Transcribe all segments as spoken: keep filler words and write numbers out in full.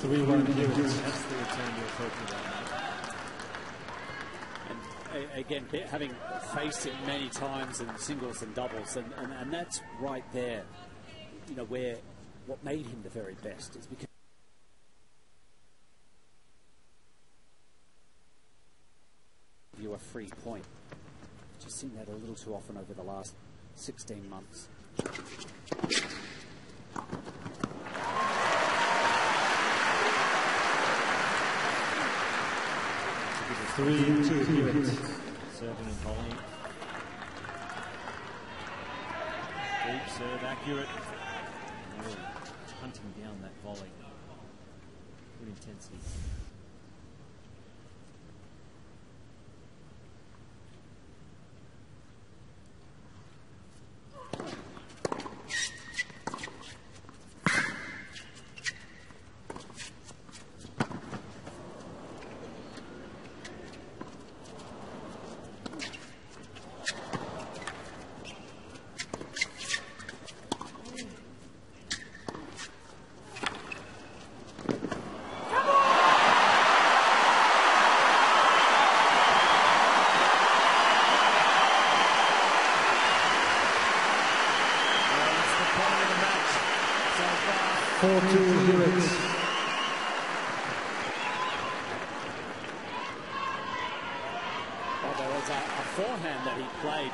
three one Hewitt. That's the return you're talking about, mate. And again, having faced him many times in singles and doubles, and, and, and that's right there, you know, where what made him the very best is because you a free point. Just seen that a little too often over the last sixteen months. Three two Hewitt. Serving and volleying. Deep serve, accurate. Really hunting down that volley. Good intensity. four two Hewitt. Well, there was a, a forehand that he played.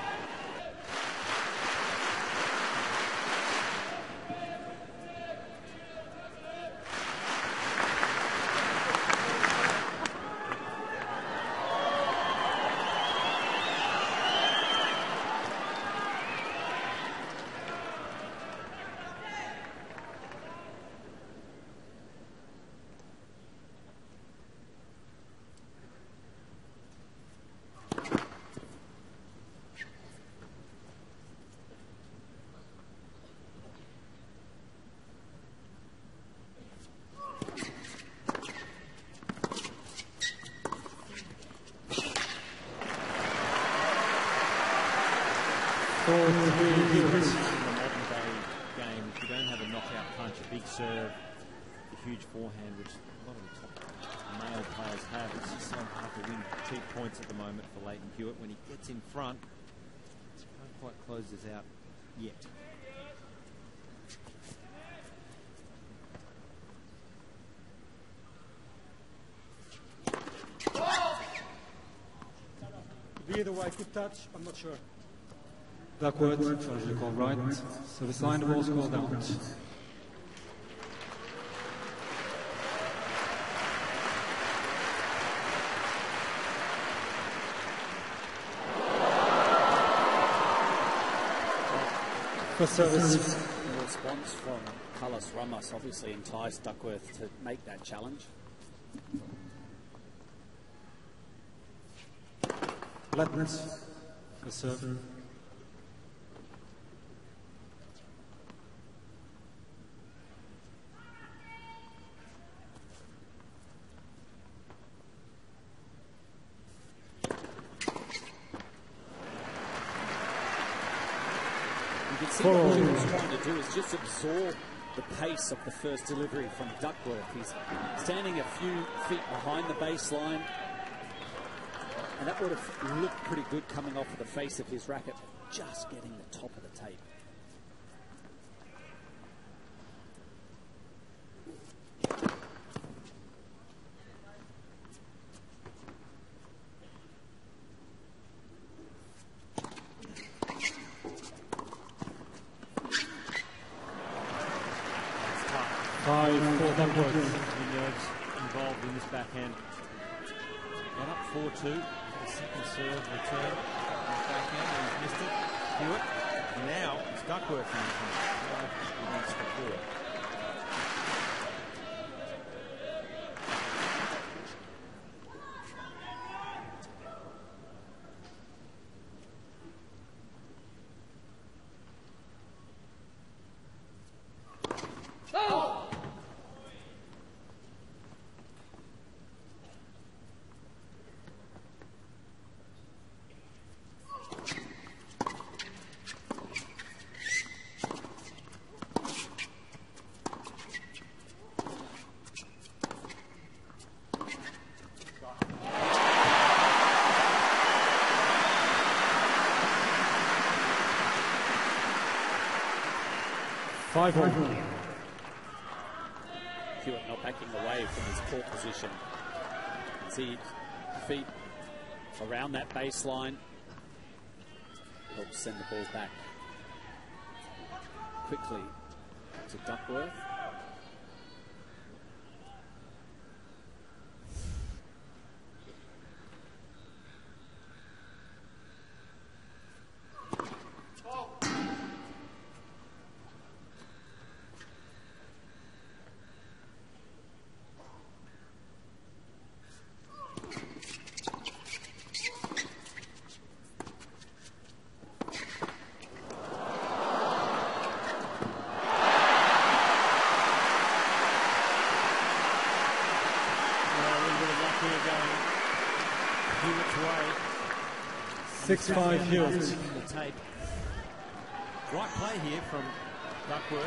four three Hewitt. In the modern day game, if you don't have a knockout punch, a big serve, a huge forehand, which a lot of the top male players have, it's just so hard to win cheap points at the moment for Lleyton Hewitt. When he gets in front, he can't quite close this out yet. Could be either way, good touch, I'm not sure. Backward, charge call right. Service line, the ball's called out. First service. The response from Carlos Ramos obviously enticed Duckworth to make that challenge. Letness. First serve. You can see what he was trying to do is just absorb the pace of the first delivery from Duckworth. He's standing a few feet behind the baseline, and that would have looked pretty good coming off of the face of his racket, just getting the top of the tape. Five for Duckworth. Few nerves involved in this backhand. Got up four two. The second serve return. His backhand, and he's missed it. Hewitt. Now it's Duckworth in the front. Five against the four. Five all. Hewitt not backing away from his court position. See feet around that baseline. Helps send the ball back quickly to Duckworth. Six five Hewitt. The tape. Right play here from Duckworth.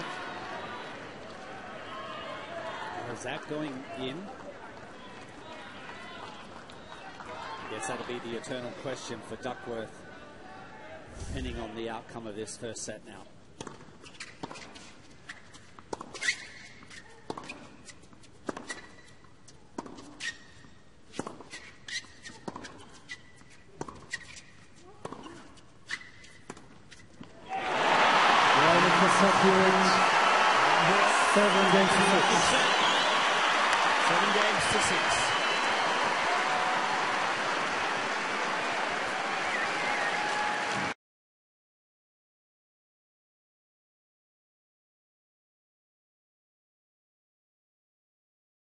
Is that going in? I guess that'll be the eternal question for Duckworth, depending on the outcome of this first set now. Seven games to six.